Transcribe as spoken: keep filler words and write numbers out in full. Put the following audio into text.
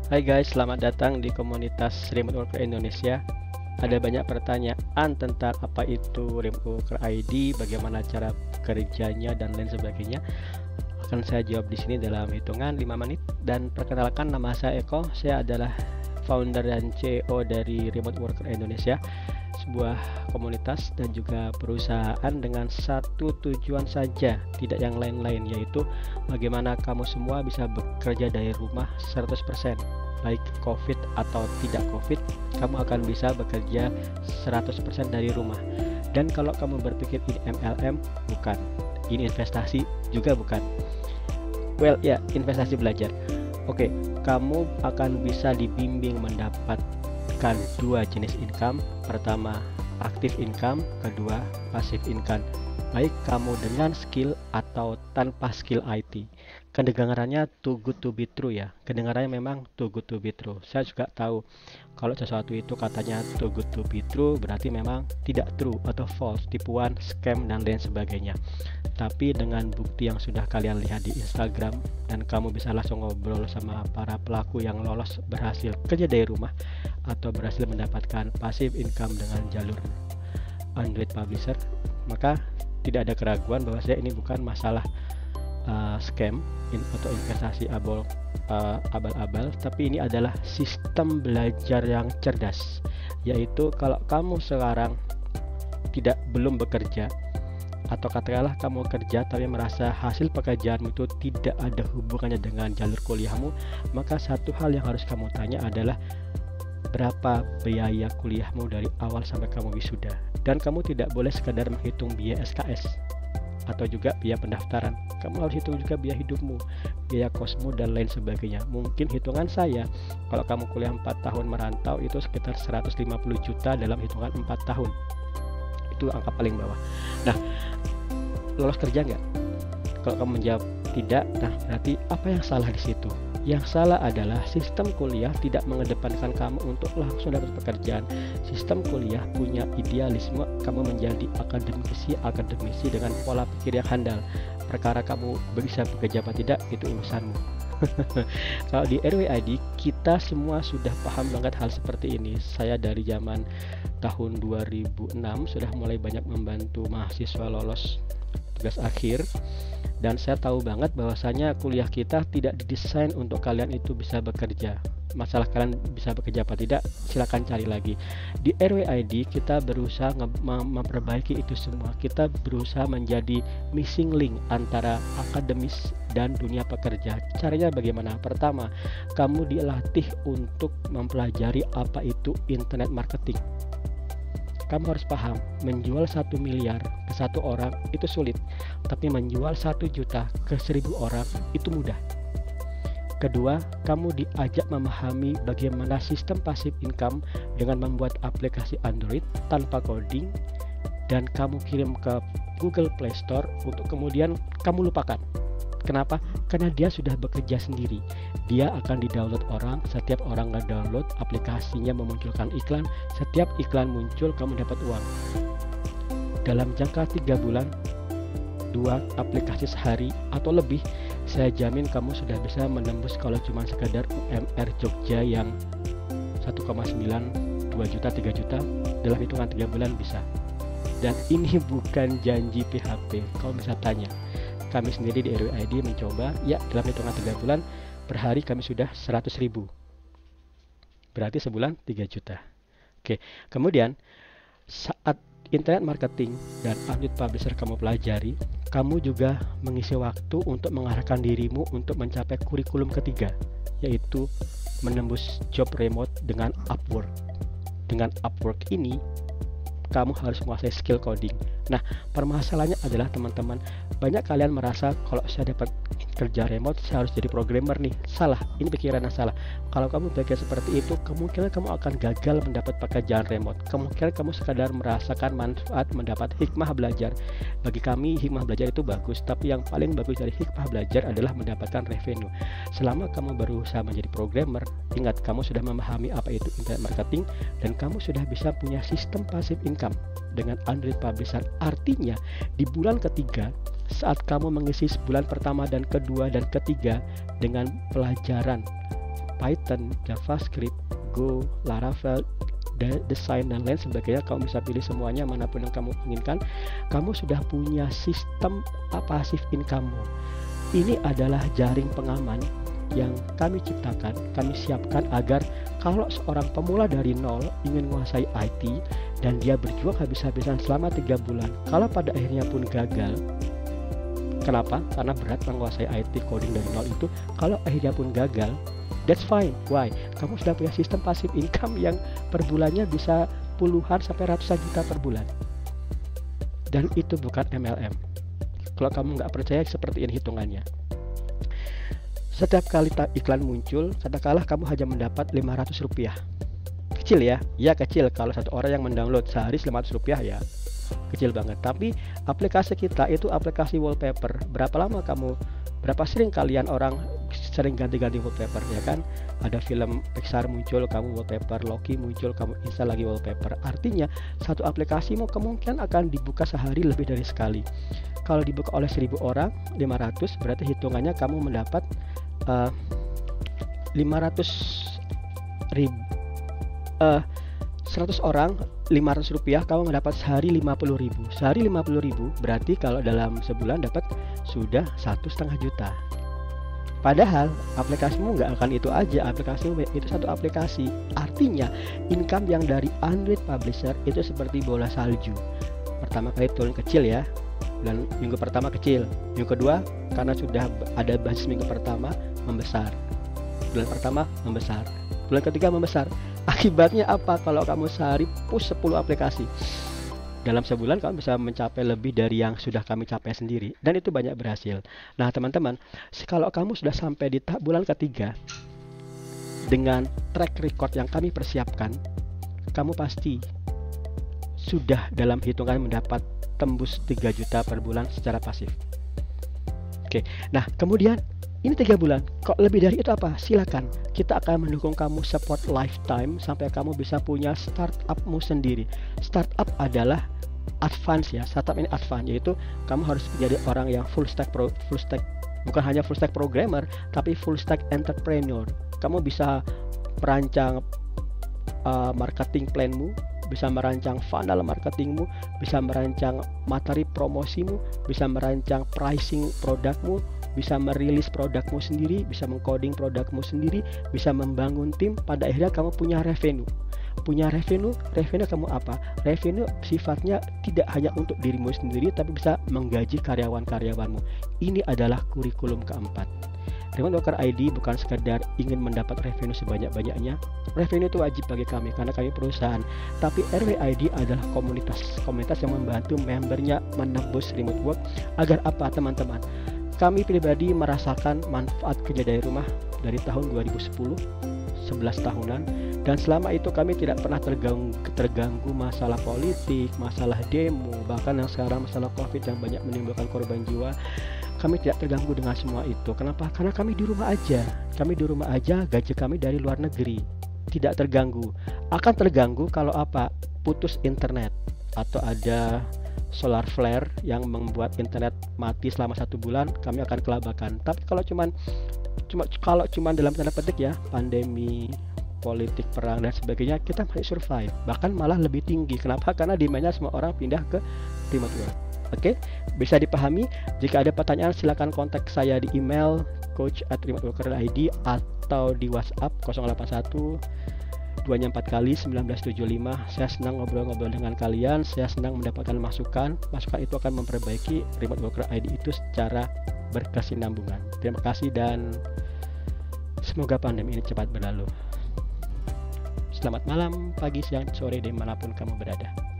Hai guys, selamat datang di komunitas Remote Worker Indonesia. Ada banyak pertanyaan tentang apa itu Remote Worker I D, bagaimana cara kerjanya dan lain sebagainya. Akan saya jawab di sini dalam hitungan lima menit. Dan perkenalkan, nama saya Eko. Saya adalah founder dan C E O dari Remote Worker Indonesia, sebuah komunitas dan juga perusahaan dengan satu tujuan saja, tidak yang lain-lain, yaitu bagaimana kamu semua bisa bekerja dari rumah seratus persen. Baik COVID atau tidak COVID, kamu akan bisa bekerja seratus persen dari rumah. Dan kalau kamu berpikir ini M L M, bukan. Ini investasi juga bukan. Well, ya, investasi belajar. Oke, kamu akan bisa dibimbing mendapatkan dua jenis income. Pertama, active income. Kedua, passive income. Baik kamu dengan skill atau tanpa skill I T. Kedengarannya too good to be true ya. Kedengarannya memang too good to be true. Saya juga tahu kalau sesuatu itu katanya too good to be true, berarti memang tidak true atau false, tipuan, scam dan lain sebagainya. Tapi dengan bukti yang sudah kalian lihat di Instagram, dan kamu bisa langsung ngobrol sama para pelaku yang lolos berhasil kerja dari rumah atau berhasil mendapatkan passive income dengan jalur Android publisher, maka tidak ada keraguan bahwa saya ini bukan masalah uh, scam in, atau investasi abal uh, abal-abal, tapi ini adalah sistem belajar yang cerdas. Yaitu kalau kamu sekarang tidak belum bekerja, atau katakanlah kamu kerja tapi merasa hasil pekerjaanmu itu tidak ada hubungannya dengan jalur kuliahmu, maka satu hal yang harus kamu tanya adalah berapa biaya kuliahmu dari awal sampai kamu wisuda. Dan kamu tidak boleh sekadar menghitung biaya S K S atau juga biaya pendaftaran. Kamu harus hitung juga biaya hidupmu, biaya kosmu dan lain sebagainya. Mungkin hitungan saya, kalau kamu kuliah empat tahun merantau itu sekitar seratus lima puluh juta dalam hitungan empat tahun. Itu angka paling bawah. Nah, lolos kerja nggak? Kalau kamu menjawab tidak, nah berarti apa yang salah di situ? Yang salah adalah sistem kuliah tidak mengedepankan kamu untuk langsung dapat pekerjaan. Sistem kuliah punya idealisme kamu menjadi akademisi akademisi dengan pola pikir yang handal. Perkara kamu bisa bekerja apa tidak, itu urusanmu. Kalau di R W I D kita semua sudah paham banget hal seperti ini. Saya dari zaman tahun dua ribu enam sudah mulai banyak membantu mahasiswa lolos tugas akhir, dan saya tahu banget bahwasanya kuliah kita tidak didesain untuk kalian itu bisa bekerja. Masalah kalian bisa bekerja apa tidak, silakan cari lagi. Di R W I D kita berusaha mem memperbaiki itu semua. Kita berusaha menjadi missing link antara akademis dan dunia pekerja. Caranya bagaimana? Pertama, kamu dilatih untuk mempelajari apa itu internet marketing. Kamu harus paham, menjual satu miliar ke satu orang itu sulit, tapi menjual satu juta ke seribu orang itu mudah. Kedua, kamu diajak memahami bagaimana sistem passive income dengan membuat aplikasi Android tanpa coding, dan kamu kirim ke Google Play Store untuk kemudian kamu lupakan. Kenapa? Karena dia sudah bekerja sendiri. Dia akan di-download orang. Setiap orang nge-download, aplikasinya memunculkan iklan. Setiap iklan muncul, kamu dapat uang. Dalam jangka tiga bulan, dua aplikasi sehari atau lebih, saya jamin kamu sudah bisa menembus kalau cuma sekadar U M R Jogja yang satu koma sembilan, dua juta, tiga juta, dalam hitungan tiga bulan bisa. Dan ini bukan janji P H P. Kau bisa tanya. Kami sendiri di R W I D mencoba, ya dalam hitungan tiga bulan per hari kami sudah seratus ribu. Berarti sebulan tiga juta. Oke, kemudian saat internet marketing dan Android publisher kamu pelajari, kamu juga mengisi waktu untuk mengarahkan dirimu untuk mencapai kurikulum ketiga, yaitu menembus job remote dengan Upwork. Dengan Upwork ini, kamu harus menguasai skill coding. Nah, permasalahannya adalah teman-teman, banyak kalian merasa kalau saya dapat kerja remote, saya harus jadi programmer nih. Salah, ini pikiran yang salah. Kalau kamu berpikir seperti itu, kemungkinan kamu akan gagal mendapat pekerjaan remote. Kemungkinan kamu sekadar merasakan manfaat, mendapat hikmah belajar. Bagi kami, hikmah belajar itu bagus, tapi yang paling bagus dari hikmah belajar adalah mendapatkan revenue. Selama kamu berusaha menjadi programmer, ingat kamu sudah memahami apa itu internet marketing, dan kamu sudah bisa punya sistem passive income dengan Android publisher. Artinya, di bulan ketiga, saat kamu mengisi bulan pertama dan kedua dan ketiga dengan pelajaran Python, JavaScript, Go, Laravel, desain dan lain sebagainya. Kamu bisa pilih semuanya manapun yang kamu inginkan. Kamu sudah punya sistem passive income. Ini adalah jaring pengaman yang kami ciptakan, kami siapkan agar kalau seorang pemula dari nol ingin menguasai I T dan dia berjuang habis-habisan selama tiga bulan, kalau pada akhirnya pun gagal. Kenapa? Karena berat menguasai I T coding dari nol itu. Kalau akhirnya pun gagal, that's fine. Why? Kamu sudah punya sistem passive income yang per bulannya bisa puluhan sampai ratusan juta per bulan. Dan itu bukan M L M. Kalau kamu nggak percaya, seperti ini hitungannya. Setiap kali iklan muncul, katakanlah kamu hanya mendapat lima ratus rupiah. Kecil ya? Ya kecil. Kalau satu orang yang mendownload sehari lima ratus rupiah ya kecil banget. Tapi aplikasi kita itu aplikasi wallpaper. Berapa lama kamu, berapa sering kalian orang sering ganti-ganti wallpaper ya kan? Ada film Pixar muncul, kamu wallpaper, Loki muncul, kamu install lagi wallpaper. Artinya satu aplikasimu kemungkinan akan dibuka sehari lebih dari sekali. Kalau dibuka oleh seribu orang, lima ratus, berarti hitungannya kamu mendapat uh, lima ratus ribu, uh, seratus orang, lima ratus rupiah, kamu mendapat sehari lima puluh ribu. Sehari lima puluh ribu berarti kalau dalam sebulan dapat sudah satu setengah juta. Padahal aplikasimu nggak akan itu aja, aplikasimu itu satu aplikasi. Artinya income yang dari Android publisher itu seperti bola salju. Pertama kali turun kecil ya, dan minggu pertama kecil, minggu kedua karena sudah ada basis minggu pertama membesar, bulan pertama membesar, bulan ketiga membesar. Akibatnya apa? Kalau kamu sehari push sepuluh aplikasi, dalam sebulan kamu bisa mencapai lebih dari yang sudah kami capai sendiri, dan itu banyak berhasil. Nah teman-teman, kalau kamu sudah sampai di bulan ketiga dengan track record yang kami persiapkan, kamu pasti sudah dalam hitungan mendapat tembus tiga juta per bulan secara pasif. Oke, nah kemudian ini tiga bulan, kok lebih dari itu apa? Silakan, kita akan mendukung kamu support lifetime sampai kamu bisa punya startupmu sendiri. Startup adalah advance ya, startup ini advance, yaitu kamu harus menjadi orang yang full stack pro, full stack bukan hanya full stack programmer, tapi full stack entrepreneur. Kamu bisa merancang uh, marketing planmu, bisa merancang funnel marketingmu, bisa merancang materi promosimu, bisa merancang pricing produkmu, bisa merilis produkmu sendiri, bisa mengcoding produkmu sendiri, bisa membangun tim. Pada akhirnya kamu punya revenue. Punya revenue, revenue kamu apa? Revenue sifatnya tidak hanya untuk dirimu sendiri, tapi bisa menggaji karyawan-karyawanmu. Ini adalah kurikulum keempat. Remote Worker I D bukan sekedar ingin mendapat revenue sebanyak-banyaknya. Revenue itu wajib bagi kami karena kami perusahaan. Tapi R W I D adalah komunitas, komunitas yang membantu membernya menembus remote work. Agar apa teman-teman? Kami pribadi merasakan manfaat kerja dari rumah dari tahun dua ribu sepuluh, sebelas tahunan, dan selama itu kami tidak pernah terganggu, terganggu masalah politik, masalah demo, bahkan yang sekarang masalah COVID yang banyak menimbulkan korban jiwa. Kami tidak terganggu dengan semua itu. Kenapa? Karena kami di rumah aja. Kami di rumah aja, gaji kami dari luar negeri. Tidak terganggu. Akan terganggu kalau apa? Putus internet atau ada solar flare yang membuat internet mati selama satu bulan, kami akan kelabakan. Tapi kalau cuman cuma kalau cuman dalam tanda petik ya, pandemi, politik, perang dan sebagainya, kita masih survive. Bahkan malah lebih tinggi. Kenapa? Karena demandnya semua orang pindah ke remote work. Oke, bisa dipahami. Jika ada pertanyaan silakan kontak saya di email coach at remote worker dot I D atau di WhatsApp nol delapan satu dua nya empat kali sembilan belas tujuh puluh lima. Saya senang ngobrol-ngobrol dengan kalian. Saya senang mendapatkan masukan. Masukan itu akan memperbaiki remote worker I D itu secara berkesinambungan. Terima kasih dan semoga pandemi ini cepat berlalu. Selamat malam, pagi, siang, sore, dimanapun kamu berada.